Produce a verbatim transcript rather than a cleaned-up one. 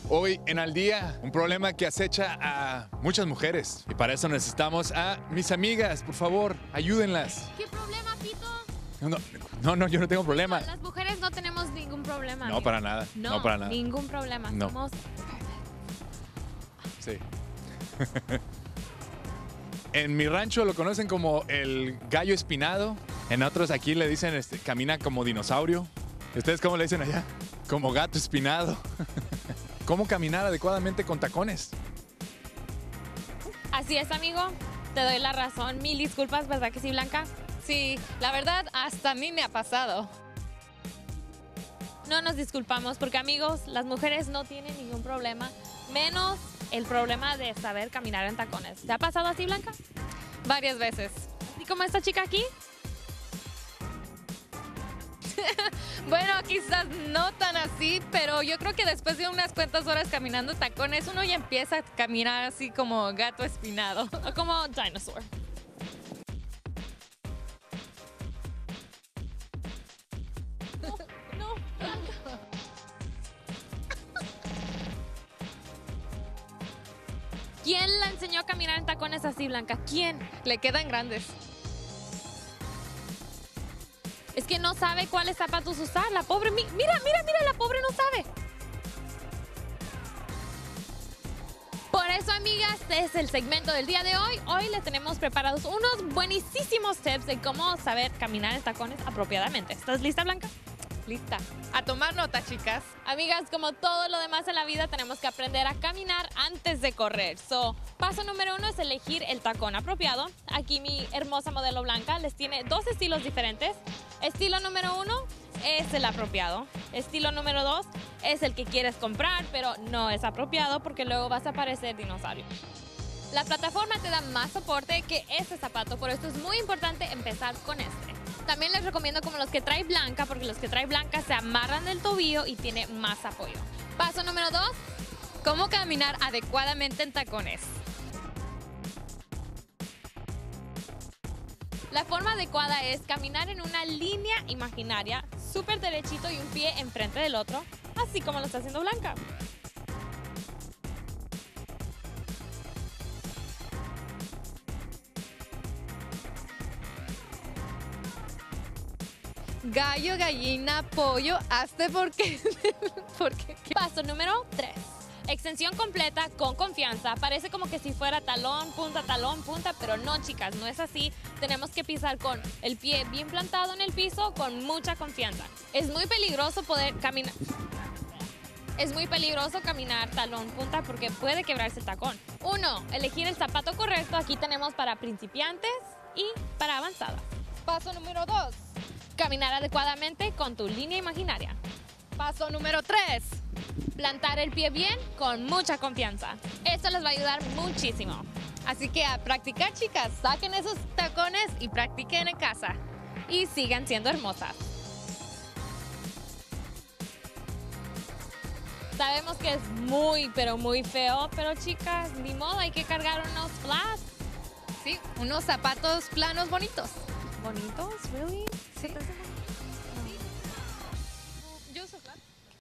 Hoy en Al Día, un problema que acecha a muchas mujeres. Y para eso necesitamos a mis amigas. Por favor, ayúdenlas. ¿Qué problema, Pito? No, no, no, yo no tengo problema. Las mujeres no tenemos ningún problema. No, amigo. para nada. No, No, para nada. ningún problema. No. Somos... Sí. En mi rancho lo conocen como el gallo espinado. En otros aquí le dicen, este, camina como dinosaurio. ¿Ustedes cómo le dicen allá? Como gato espinado. ¿Cómo caminar adecuadamente con tacones? Así es, amigo. Te doy la razón. Mil disculpas, ¿verdad que sí, Blanca? Sí, la verdad, hasta a mí me ha pasado. No nos disculpamos porque, amigos, las mujeres no tienen ningún problema, menos el problema de saber caminar en tacones. ¿Te ha pasado así, Blanca? Varias veces. ¿Y como esta chica aquí? Bueno, quizás no tan así, pero yo creo que después de unas cuantas horas caminando tacones, uno ya empieza a caminar así como gato espinado. O como dinosaur. No, no, Blanca. ¿Quién la enseñó a caminar en tacones así, Blanca? ¿Quién? Le quedan grandes. Es que no sabe cuáles zapatos usar. La pobre, mi- mira, mira, mira, la pobre no sabe. Por eso, amigas, este es el segmento del día de hoy. Hoy les tenemos preparados unos buenísimos tips de cómo saber caminar en tacones apropiadamente. ¿Estás lista, Blanca? Lista. A tomar nota, chicas. Amigas, como todo lo demás en la vida, tenemos que aprender a caminar antes de correr. So, paso número uno es elegir el tacón apropiado. Aquí mi hermosa modelo Blanca les tiene dos estilos diferentes. Estilo número uno es el apropiado. Estilo número dos es el que quieres comprar, pero no es apropiado porque luego vas a parecer dinosaurio. La plataforma te da más soporte que este zapato, por esto es muy importante empezar con este. También les recomiendo como los que trae Blanca, porque los que trae Blanca se amarran del tobillo y tiene más apoyo. Paso número dos, ¿Cómo caminar adecuadamente en tacones? la forma adecuada es caminar en una línea imaginaria, súper derechito y un pie enfrente del otro, así como lo está haciendo Blanca. Gallo, gallina, pollo, hazte porque... porque Paso número tres. Extensión completa con confianza. Parece como que si fuera talón, punta, talón, punta, pero no, chicas, no es así. Tenemos que pisar con el pie bien plantado en el piso con mucha confianza. Es muy peligroso poder caminar. Es muy peligroso caminar talón, punta, porque puede quebrarse el tacón. Uno, elegir el zapato correcto. Aquí tenemos para principiantes y para avanzadas. Paso número dos. Caminar adecuadamente con tu línea imaginaria. Paso número tres. Plantar el pie bien con mucha confianza. Esto les va a ayudar muchísimo. Así que a practicar, chicas. Saquen esos tacones y practiquen en casa. Y sigan siendo hermosas. Sabemos que es muy, pero muy feo, pero chicas, ni modo, hay que cargar unos flats. Sí, unos zapatos planos bonitos. ¿Bonitos? ¿Really? Sí.